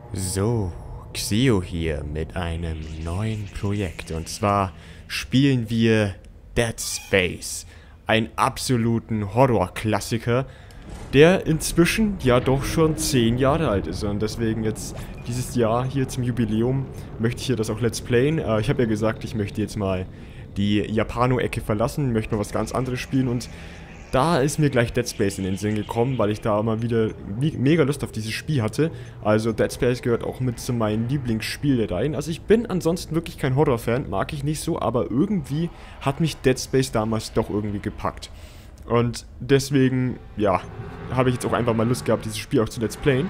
So, Xeo hier mit einem neuen Projekt. Und zwar spielen wir Dead Space. Einen absoluten Horror-Klassiker, der inzwischen ja doch schon 10 Jahre alt ist. Und deswegen jetzt dieses Jahr hier zum Jubiläum möchte ich hier das auch Let's Playen. Ich habe ja gesagt, ich möchte jetzt mal die Japano-Ecke verlassen, möchte mal was ganz anderes spielen und da ist mir gleich Dead Space in den Sinn gekommen, weil ich da mal wieder mega Lust auf dieses Spiel hatte. Also Dead Space gehört auch mit zu meinen Lieblingsspielereien. Also ich bin ansonsten wirklich kein Horrorfan, mag ich nicht so, aber irgendwie hat mich Dead Space damals doch irgendwie gepackt. Und deswegen, ja, habe ich jetzt auch einfach mal Lust gehabt, dieses Spiel auch zu Let's Playen.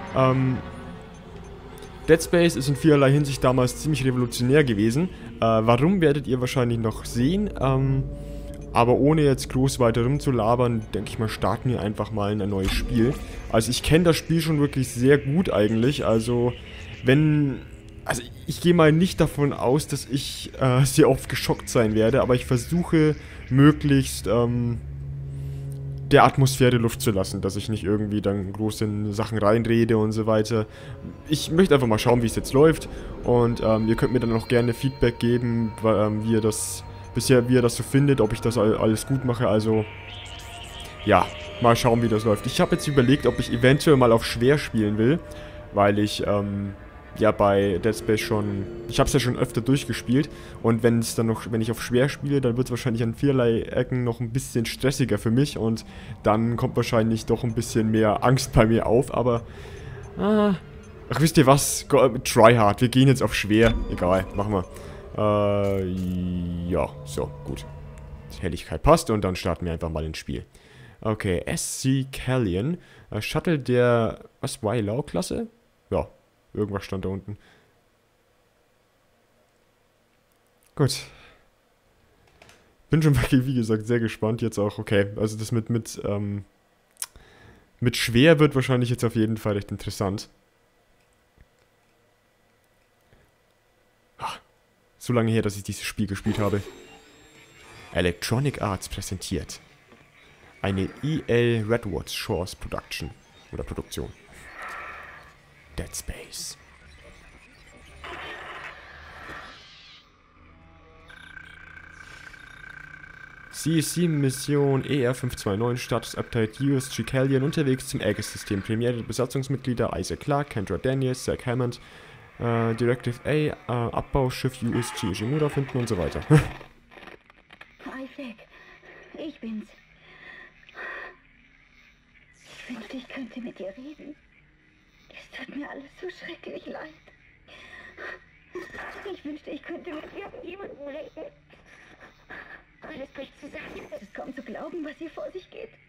Dead Space ist in vielerlei Hinsicht damals ziemlich revolutionär gewesen. Warum werdet ihr wahrscheinlich noch sehen. Aber ohne jetzt groß weiter rumzulabern, denke ich mal, starten wir einfach mal in ein neues Spiel. Also ich kenne das Spiel schon wirklich sehr gut eigentlich. Also ich gehe mal nicht davon aus, dass ich sehr oft geschockt sein werde, aber ich versuche möglichst der Atmosphäre Luft zu lassen, dass ich nicht irgendwie dann groß in Sachen reinrede und so weiter. Ich möchte einfach mal schauen, wie es jetzt läuft und ihr könnt mir dann auch gerne Feedback geben, wie ihr das so findet, ob ich das alles gut mache, also ja, mal schauen, wie das läuft. Ich habe jetzt überlegt, ob ich eventuell mal auf schwer spielen will, weil ich ja bei Dead Space ich habe es ja schon öfter durchgespielt und wenn ich auf schwer spiele, dann wird es wahrscheinlich an vielerlei Ecken noch ein bisschen stressiger für mich und dann kommt wahrscheinlich doch ein bisschen mehr Angst bei mir auf, aber ach, wisst ihr was? Try hard, wir gehen jetzt auf schwer, egal, machen wir. Ja, so, gut. Die Helligkeit passt und dann starten wir einfach mal ins Spiel. Okay, SC Callion. Shuttle der, was, Wailau-Klasse? Ja, irgendwas stand da unten. Gut. Bin schon wirklich, wie gesagt, sehr gespannt jetzt auch. Okay, also das mit schwer wird wahrscheinlich jetzt auf jeden Fall recht interessant. So lange her, dass ich dieses Spiel gespielt habe. Electronic Arts präsentiert. Eine EL Redwood Shores Production. Oder Produktion. Dead Space. CSC-Mission ER529, Status Update USG Callion, unterwegs zum Aegis-System. Premiere Besatzungsmitglieder Isaac Clarke, Kendra Daniels, Zach Hammond, Directive A, Abbauschiff USG Ishimura finden und so weiter. Isaac, ich bin's. Ich wünschte, ich könnte mit dir reden. Es tut mir alles so schrecklich leid. Ich wünschte, ich könnte mit irgendjemandem reden. Alles bricht zusammen. Es ist kaum zu glauben, was hier vor sich geht.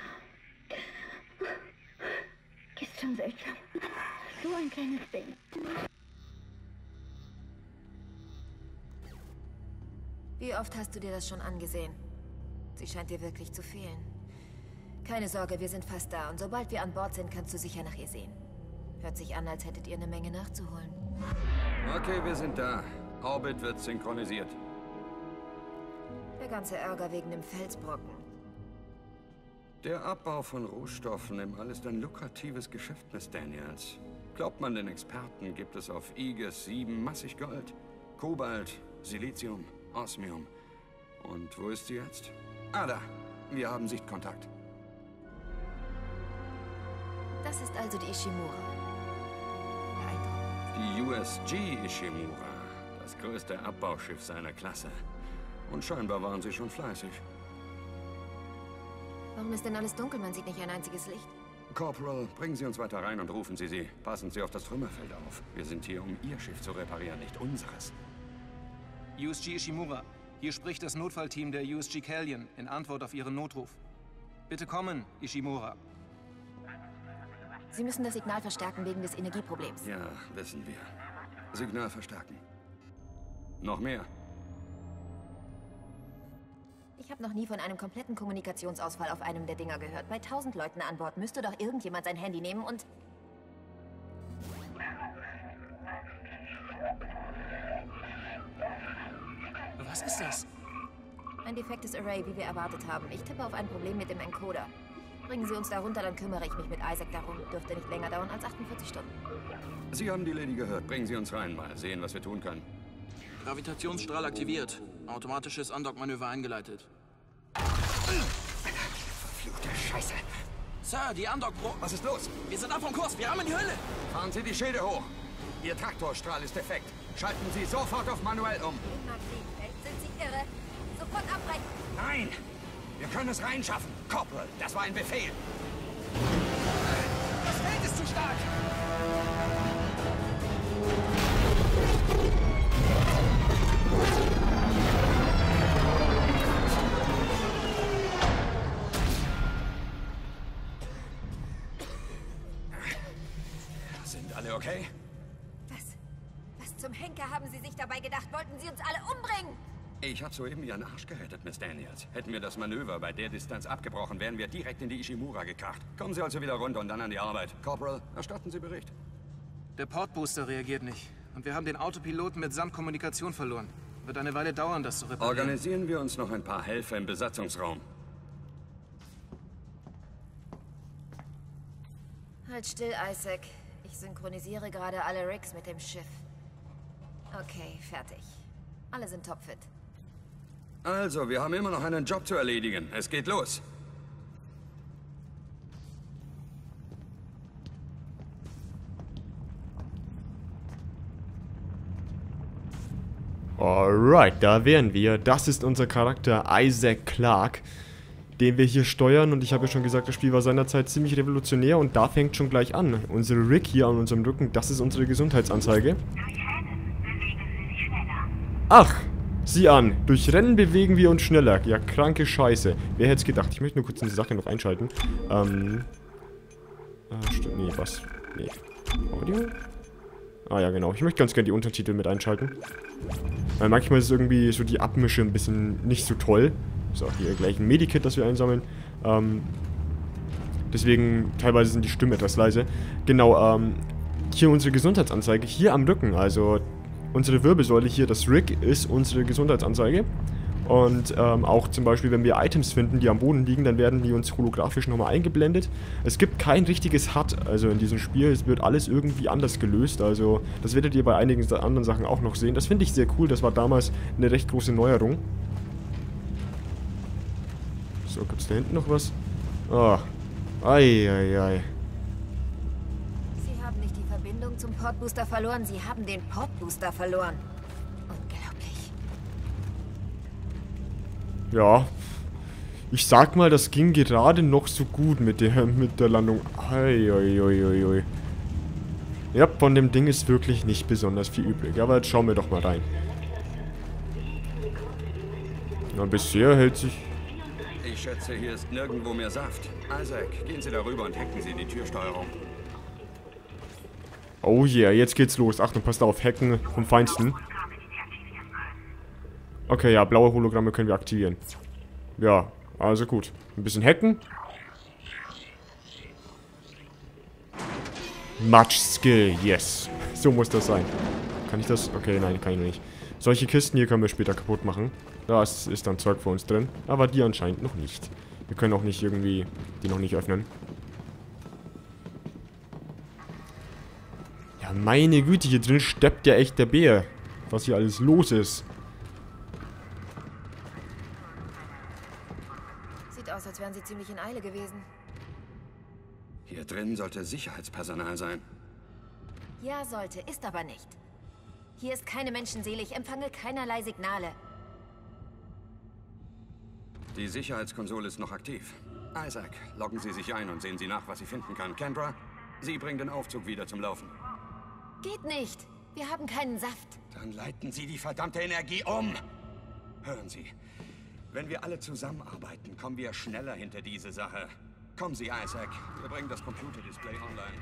Ist schon seltsam. So ein kleines Ding. Wie oft hast du dir das schon angesehen? Sie scheint dir wirklich zu fehlen. Keine Sorge, wir sind fast da und sobald wir an Bord sind, kannst du sicher nach ihr sehen. Hört sich an, als hättet ihr eine Menge nachzuholen. Okay, wir sind da. Orbit wird synchronisiert. Der ganze Ärger wegen dem Felsbrocken. Der Abbau von Rohstoffen im All ist ein lukratives Geschäft, Miss Daniels. Glaubt man den Experten, gibt es auf Aegis 7 massig Gold, Kobalt, Silizium, Osmium. Und wo ist sie jetzt? Ah, da. Wir haben Sichtkontakt. Das ist also die Ishimura. Beeindruckend. Die USG Ishimura. Das größte Abbauschiff seiner Klasse. Und scheinbar waren sie schon fleißig. Warum ist denn alles dunkel? Man sieht nicht ein einziges Licht. Corporal, bringen Sie uns weiter rein und rufen Sie sie. Passen Sie auf das Trümmerfeld auf. Wir sind hier, um Ihr Schiff zu reparieren, nicht unseres. USG Ishimura. Hier spricht das Notfallteam der USG Callion in Antwort auf Ihren Notruf. Bitte kommen, Ishimura. Sie müssen das Signal verstärken wegen des Energieproblems. Ja, wissen wir. Signal verstärken. Noch mehr. Ich habe noch nie von einem kompletten Kommunikationsausfall auf einem der Dinger gehört. Bei 1000 Leuten an Bord müsste doch irgendjemand sein Handy nehmen und... Was ist das? Ein defektes Array, wie wir erwartet haben. Ich tippe auf ein Problem mit dem Encoder. Bringen Sie uns da runter, dann kümmere ich mich mit Isaac darum. Dürfte nicht länger dauern als 48 Stunden. Sie haben die Lady gehört. Bringen Sie uns rein. Mal sehen, was wir tun können. Gravitationsstrahl aktiviert. Automatisches Undock-Manöver eingeleitet. Verfluchte Scheiße. Sir, die Undock-Pro... Was ist los? Wir sind ab vom Kurs. Wir haben in die Hölle. Fahren Sie die Schilde hoch. Ihr Traktorstrahl ist defekt. Schalten Sie sofort auf manuell um. Sind Sie irre? Sofort abbrechen! Nein! Wir können es reinschaffen. Corporal, das war ein Befehl. Das Feld ist zu stark. Sind alle okay? Was zum Henker haben Sie sich dabei gedacht? Wollten Sie uns alle umbringen? Ich habe soeben Ihren Arsch gerettet, Miss Daniels. Hätten wir das Manöver bei der Distanz abgebrochen, wären wir direkt in die Ishimura gekracht. Kommen Sie also wieder runter und dann an die Arbeit. Corporal, erstatten Sie Bericht. Der Portbooster reagiert nicht. Und wir haben den Autopiloten mitsamt Kommunikation verloren. Wird eine Weile dauern, das zu reparieren. Organisieren wir uns noch ein paar Helfer im Besatzungsraum. Halt still, Isaac. Ich synchronisiere gerade alle Rigs mit dem Schiff. Okay, fertig. Alle sind topfit. Also, wir haben immer noch einen Job zu erledigen. Es geht los. Alright, da wären wir. Das ist unser Charakter Isaac Clarke, den wir hier steuern. Und ich habe ja schon gesagt, das Spiel war seinerzeit ziemlich revolutionär. Und da fängt schon gleich an. Unsere Rig hier an unserem Rücken, das ist unsere Gesundheitsanzeige. Ach, sieh an. Durch Rennen bewegen wir uns schneller. Ja, kranke Scheiße. Wer hätte es gedacht? Ich möchte nur kurz eine Sache noch einschalten. Nee, was? Nee. Audio? Ah ja, genau. Ich möchte ganz gerne die Untertitel mit einschalten. Weil manchmal ist irgendwie so die Abmische ein bisschen nicht so toll. So, hier gleich ein Medikit, das wir einsammeln. Deswegen teilweise sind die Stimmen etwas leise. Genau, hier unsere Gesundheitsanzeige, hier am Rücken. Also unsere Wirbelsäule hier, das Rig, ist unsere Gesundheitsanzeige. Und auch zum Beispiel, wenn wir Items finden, die am Boden liegen, dann werden die uns holographisch nochmal eingeblendet. Es gibt kein richtiges HUD, also in diesem Spiel. Es wird alles irgendwie anders gelöst. Also das werdet ihr bei einigen anderen Sachen auch noch sehen. Das finde ich sehr cool. Das war damals eine recht große Neuerung. So, gibt es da hinten noch was? Ah. Eieiei. Sie haben nicht die Verbindung zum Portbooster verloren. Sie haben den Portbooster verloren. Unglaublich. Ja, ich sag mal, das ging gerade noch so gut mit der Landung. Eieieiei. Ja, von dem Ding ist wirklich nicht besonders viel übrig. Aber jetzt schauen wir doch mal rein. Na, bisher hält sich... Ich schätze, hier ist nirgendwo mehr Saft. Isaac, gehen Sie darüber und hacken Sie die Türsteuerung. Oh yeah, jetzt geht's los. Achtung, passt auf, Hacken vom Feinsten. Okay, ja, blaue Hologramme können wir aktivieren. Ja, also gut. Ein bisschen hacken. Much Skill, yes. So muss das sein. Kann ich das? Okay, nein, kann ich nicht. Solche Kisten hier können wir später kaputt machen. Da ist dann Zeug für uns drin. Aber die anscheinend noch nicht. Wir können auch nicht irgendwie die noch nicht öffnen. Ja, meine Güte, hier drin steppt ja echt der Bär. Was hier alles los ist. Sieht aus, als wären Sie ziemlich in Eile gewesen. Hier drin sollte Sicherheitspersonal sein. Ja, sollte, ist aber nicht. Hier ist keine Menschenseele, ich empfange keinerlei Signale. Die Sicherheitskonsole ist noch aktiv. Isaac, loggen Sie sich ein und sehen Sie nach, was Sie finden können. Kendra, Sie bringen den Aufzug wieder zum Laufen. Geht nicht. Wir haben keinen Saft. Dann leiten Sie die verdammte Energie um. Hören Sie, wenn wir alle zusammenarbeiten, kommen wir schneller hinter diese Sache. Kommen Sie, Isaac. Wir bringen das Computerdisplay online.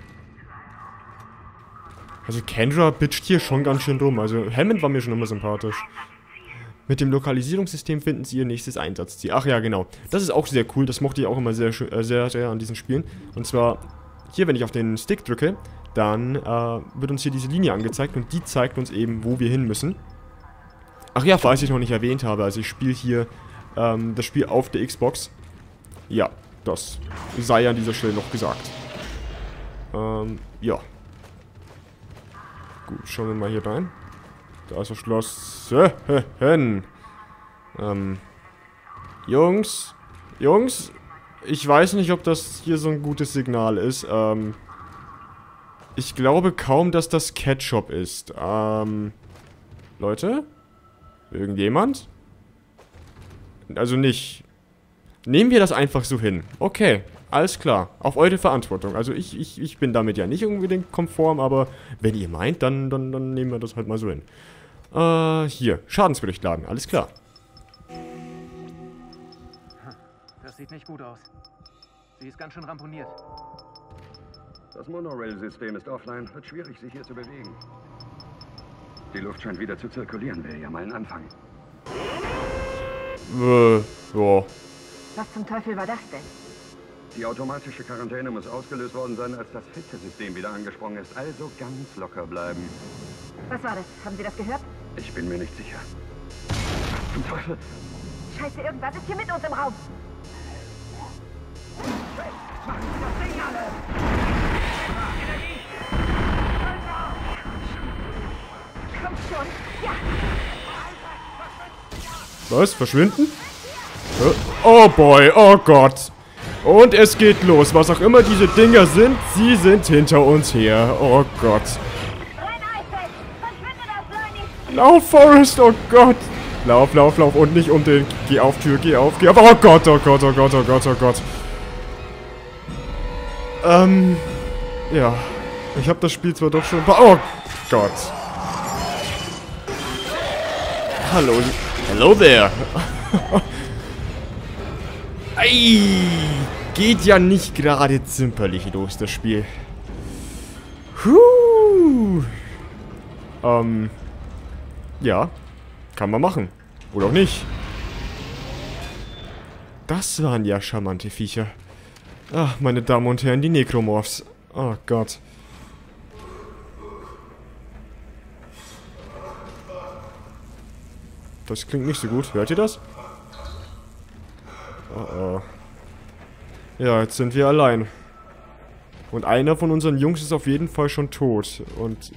Also Kendra bitcht hier schon ganz schön rum. Also Hammond war mir schon immer sympathisch. Mit dem Lokalisierungssystem finden Sie Ihr nächstes Einsatzziel. Ach ja, genau. Das ist auch sehr cool. Das mochte ich auch immer sehr an diesen Spielen. Und zwar, hier, wenn ich auf den Stick drücke, dann wird uns hier diese Linie angezeigt und die zeigt uns eben, wo wir hin müssen. Ach ja, falls ich noch nicht erwähnt habe, also ich spiele hier das Spiel auf der Xbox. Ja, Das sei an dieser Stelle noch gesagt. Ja. Gut, schauen wir mal hier rein. Da ist verschlossen. Jungs. Jungs. Ich weiß nicht, ob das hier so ein gutes Signal ist. Ich glaube kaum, dass das Ketchup ist. Leute? Irgendjemand? Also nicht. Nehmen wir das einfach so hin. Okay, alles klar. Auf eure Verantwortung. Also ich bin damit ja nicht unbedingt konform, aber wenn ihr meint, dann nehmen wir das halt mal so hin. Hier. Schadensbericht laden. Alles klar. Das sieht nicht gut aus. Sie ist ganz schön ramponiert. Das Monorail-System ist offline. Wird schwierig, sich hier zu bewegen. Die Luft scheint wieder zu zirkulieren. Wäre ja mal ein Anfang. Ja. Was zum Teufel war das denn? Die automatische Quarantäne muss ausgelöst worden sein, als das Filtersystem wieder angesprungen ist. Also ganz locker bleiben. Was war das? Haben Sie das gehört? Ich bin mir nicht sicher. Was zum Teufel? Scheiße, irgendwas ist hier mit uns im Raum. Komm schon. Ja. Was? Verschwinden? Oh boy, oh Gott. Und es geht los. Was auch immer diese Dinger sind, sie sind hinter uns her. Oh Gott. Lauf, Forrest, oh Gott. Lauf, lauf, lauf. Und nicht um den... Geh auf, Tür, geh auf, geh auf. Oh Gott, oh Gott, oh Gott, oh Gott, oh Gott. Ja. Ich habe das Spiel zwar doch schon... Oh Gott. Hallo. Hello there. Ei, geht ja nicht gerade zimperlich los, das Spiel. Ja. Kann man machen. Oder auch nicht. Das waren ja charmante Viecher. Ach, meine Damen und Herren, die Necromorphs. Oh Gott. Das klingt nicht so gut. Hört ihr das? Oh. Ja, jetzt sind wir allein. Und einer von unseren Jungs ist auf jeden Fall schon tot. Und...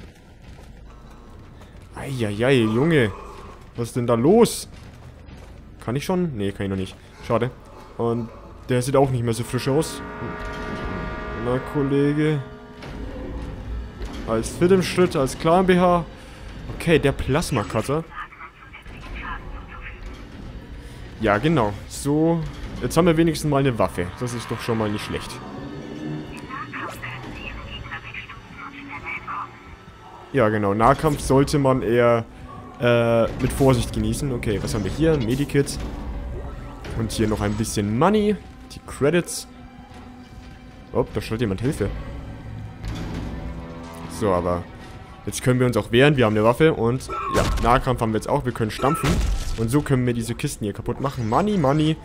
Eieiei, Junge. Was ist denn da los? Kann ich schon? Nee, kann ich noch nicht. Schade. Und der sieht auch nicht mehr so frisch aus. Na, Kollege. Als fit im Schritt, als klar im BH. Okay, der Plasma-Cutter. Ja, genau. So... Jetzt haben wir wenigstens mal eine Waffe. Das ist doch schon mal nicht schlecht. Ja, genau. Nahkampf sollte man eher mit Vorsicht genießen. Okay, was haben wir hier? Medikit. Und hier noch ein bisschen Money. Die Credits. Oh, da schreit jemand Hilfe. So, aber jetzt können wir uns auch wehren. Wir haben eine Waffe und ja, Nahkampf haben wir jetzt auch. Wir können stampfen. Und so können wir diese Kisten hier kaputt machen. Money, Money.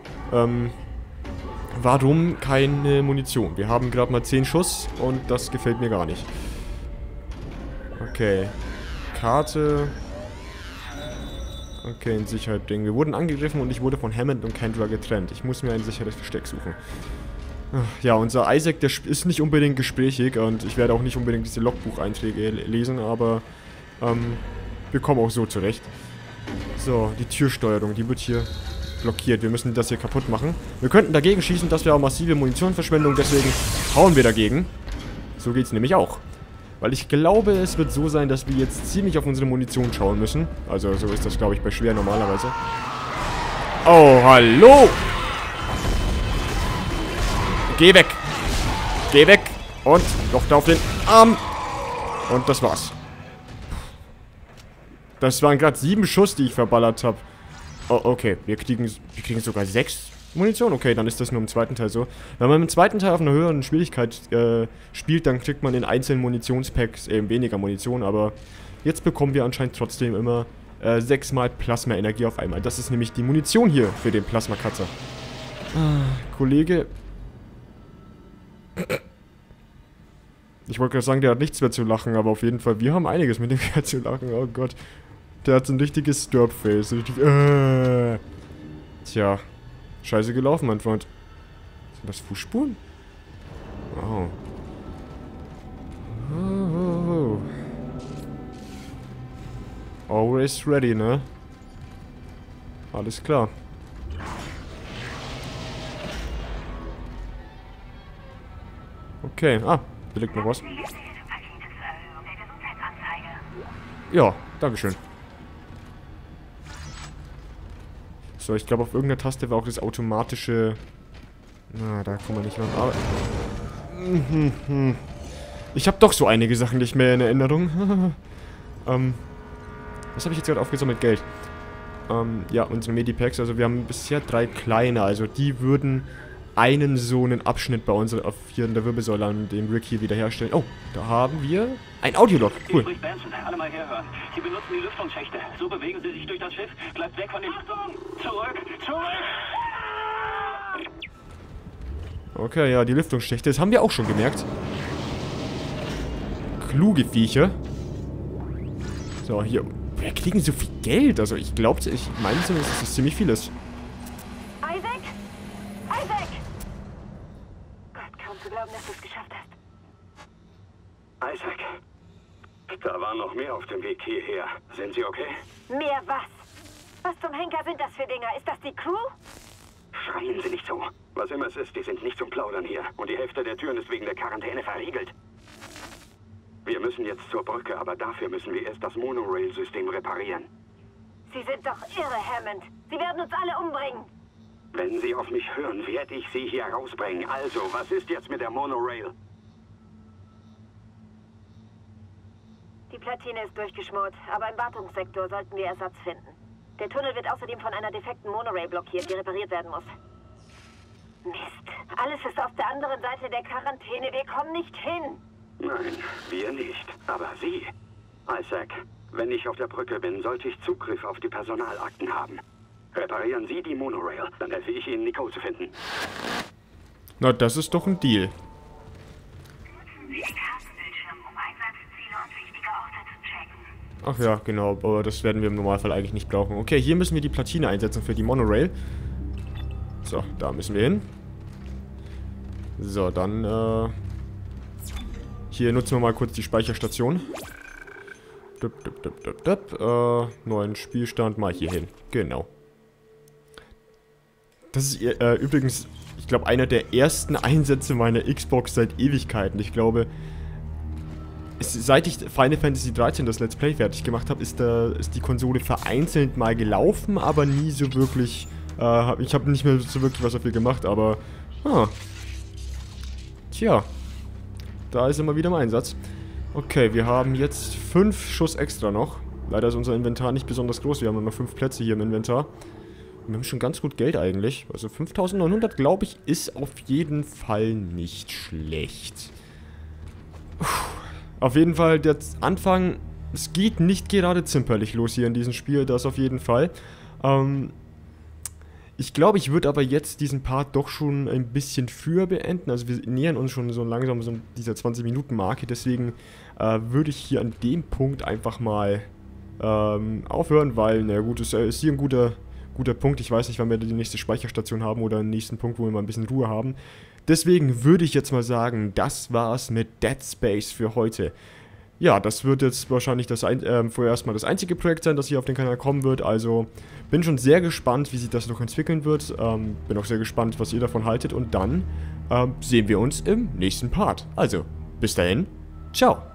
Warum keine Munition? Wir haben gerade mal 10 Schuss und das gefällt mir gar nicht. Okay. Karte. Okay, ein Sicherheit bringen. Wir wurden angegriffen und ich wurde von Hammond und Kendra getrennt. Ich muss mir ein sicheres Versteck suchen. Ja, unser Isaac, der ist nicht unbedingt gesprächig und ich werde auch nicht unbedingt diese Logbucheinträge lesen, aber wir kommen auch so zurecht. So, die Türsteuerung, die wird hier blockiert. Wir müssen das hier kaputt machen. Wir könnten dagegen schießen, das wäre auch massive Munitionsverschwendung, deswegen hauen wir dagegen. So geht's nämlich auch. Weil ich glaube, es wird so sein, dass wir jetzt ziemlich auf unsere Munition schauen müssen. Also so ist das, glaube ich, bei schwer normalerweise. Oh, hallo! Geh weg! Geh weg! Und noch da auf den Arm! Und das war's. Das waren gerade 7 Schuss, die ich verballert habe. Oh, okay. Wir kriegen sogar 6 Munition. Okay, dann ist das nur im zweiten Teil so. Wenn man im zweiten Teil auf einer höheren Schwierigkeit spielt, dann kriegt man in einzelnen Munitionspacks eben weniger Munition. Aber jetzt bekommen wir anscheinend trotzdem immer 6 mal Plasma-Energie auf einmal. Das ist nämlich die Munition hier für den Plasma-Cutter. Kollege. Ich wollte gerade sagen, der hat nichts mehr zu lachen, aber auf jeden Fall, wir haben einiges mit dem Kerl zu lachen. Oh Gott. Der hat so ein richtiges Stirb-Face. Richtig, Tja. Scheiße gelaufen, mein Freund. Sind das Fußspuren? Wow. Oh. Always ready, ne? Alles klar. Okay, da liegt noch was. Ja, dankeschön. So, ich glaube, auf irgendeiner Taste war auch das automatische... Na, da kommen wir nicht ran. Aber... Ich habe doch so einige Sachen nicht mehr in Erinnerung. Was habe ich jetzt gerade aufgesammelt? Geld. Ja, unsere Medipacks. Also wir haben bisher 3 kleine. Also die würden einen so einen Abschnitt bei uns hier in der Wirbelsäule an dem Rick hier wiederherstellen. Oh, da haben wir ein Audiolog. Cool. Hier spricht Benson. Alle mal herhören. Sie benutzen die Lüftungsschächte. So bewegen Sie sich durch das Schiff. Bleibt weg von den... Achtung! Zurück! Zurück! Okay, ja, die Lüftungsschächte. Das haben wir auch schon gemerkt. Kluge Viecher. So, hier. Wir kriegen so viel Geld. Also ich glaube, ich meine zumindest, dass das ziemlich viel ist. Isaac? Isaac! Gott, kaum zu glauben, dass du es geschafft hast. Isaac, da war noch mehr auf dem Weg hierher. Sind Sie okay? Mehr was? Was zum Henker sind das für Dinger? Ist das die Crew? Schreien Sie nicht so. Was immer es ist, die sind nicht zum Plaudern hier. Und die Hälfte der Türen ist wegen der Quarantäne verriegelt. Wir müssen jetzt zur Brücke, aber dafür müssen wir erst das Monorail-System reparieren. Sie sind doch irre, Hammond. Sie werden uns alle umbringen. Wenn Sie auf mich hören, werde ich Sie hier rausbringen. Also, was ist jetzt mit der Monorail? Die Platine ist durchgeschmort, aber im Wartungssektor sollten wir Ersatz finden. Der Tunnel wird außerdem von einer defekten Monorail blockiert, die repariert werden muss. Mist, alles ist auf der anderen Seite der Quarantäne. Wir kommen nicht hin. Nein, wir nicht. Aber Sie, Isaac, wenn ich auf der Brücke bin, sollte ich Zugriff auf die Personalakten haben. Reparieren Sie die Monorail, dann helfe ich Ihnen, Nicole zu finden. Na, das ist doch ein Deal. Ach ja, genau, aber das werden wir im Normalfall eigentlich nicht brauchen. Okay, hier müssen wir die Platine einsetzen für die Monorail. So, da müssen wir hin. So, dann, hier nutzen wir mal kurz die Speicherstation. Neuen Spielstand mal hier hin. Genau. Das ist übrigens, ich glaube, einer der ersten Einsätze meiner Xbox seit Ewigkeiten. Ich glaube, seit ich Final Fantasy 13 das Let's Play fertig gemacht habe, ist die Konsole vereinzelt mal gelaufen, aber nie so wirklich... ich habe nicht mehr so wirklich was dafür gemacht, aber... Tja. Da ist immer wieder im Einsatz. Okay, wir haben jetzt 5 Schuss extra noch. Leider ist unser Inventar nicht besonders groß. Wir haben nur noch 5 Plätze hier im Inventar. Wir haben schon ganz gut Geld eigentlich. Also 5.900, glaube ich, ist auf jeden Fall nicht schlecht. Auf jeden Fall, der Anfang, es geht nicht gerade zimperlich los hier in diesem Spiel, das auf jeden Fall. Ich glaube, ich würde aber jetzt diesen Part doch schon ein bisschen früher beenden. Also wir nähern uns schon so langsam so dieser 20-Minuten-Marke, deswegen würde ich hier an dem Punkt einfach mal aufhören, weil, na gut, es ist hier ein guter Punkt. Ich weiß nicht, wann wir die nächste Speicherstation haben oder den nächsten Punkt, wo wir mal ein bisschen Ruhe haben. Deswegen würde ich jetzt mal sagen, das war's mit Dead Space für heute. Ja, das wird jetzt wahrscheinlich vorerst mal das einzige Projekt sein, das hier auf den Kanal kommen wird. Also bin schon sehr gespannt, wie sich das noch entwickeln wird. Bin auch sehr gespannt, was ihr davon haltet. Und dann sehen wir uns im nächsten Part. Also, bis dahin, ciao.